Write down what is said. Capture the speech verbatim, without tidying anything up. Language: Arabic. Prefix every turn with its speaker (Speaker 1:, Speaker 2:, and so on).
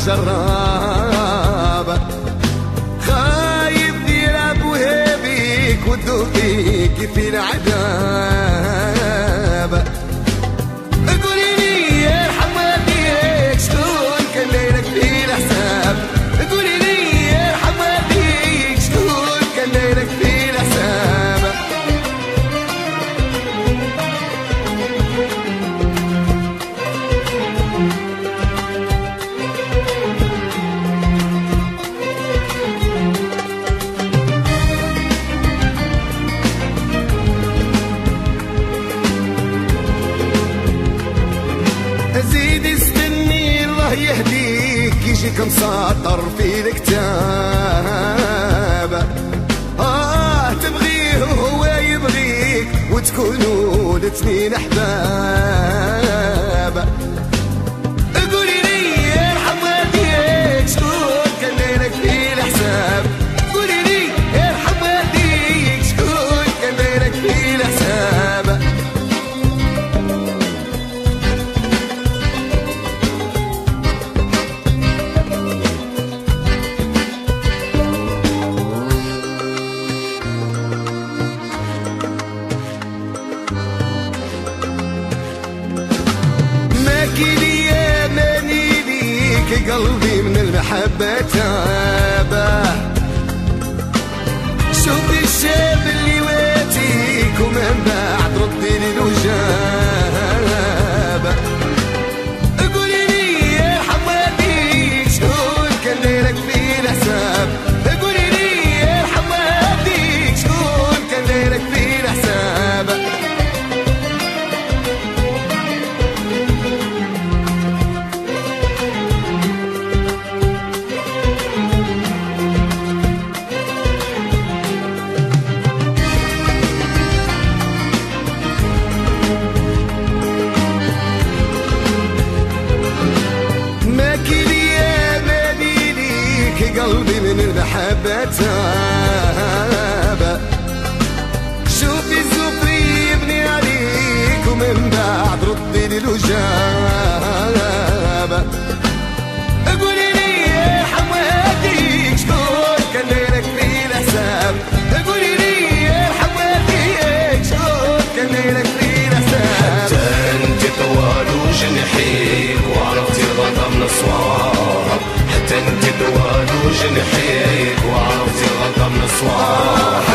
Speaker 1: جرابة خايف يلعب وهابيك وذوقيك في العذابة. قولي لي يا حماديك شكون كان دايرك في الحساب. قولي لي يا حماديك شكون كان دايرك في الحساب. زيد استني الله يهديك يجيك مسطر في الكتاب. آه تبغيه وهو يبغيك وتكونوا الاثنين أحباب. قولي لي يا حماديك شكون كان دايرك في الحساب. قولي لي يا حماديك شكون كان دايرك في الحساب. ماكلي يا ماني ليك قلبي من المحبة تابه. شوفي الشاب اللي واتيك ومن بعد ردي لي الوجابة. قولي لي يا حماديك شكون كان دايرك في الحساب. قولي لي يا حماديك شكون كان دايرك في الحساب. قلبي من المحبة تابه. شوفي الزفري يبني عليك ومن بعد ردي لي الوجابة. قولي لي يا حماديك شكون كان دايرك في الحساب. قولي لي يا حماديك شكون كان دايرك في الحساب.
Speaker 2: حتى انت طوال جنحيك وعرفتي الغضب من الصواب. حتى انت طوال جنحيك وعرفتي الغضب من الصواب.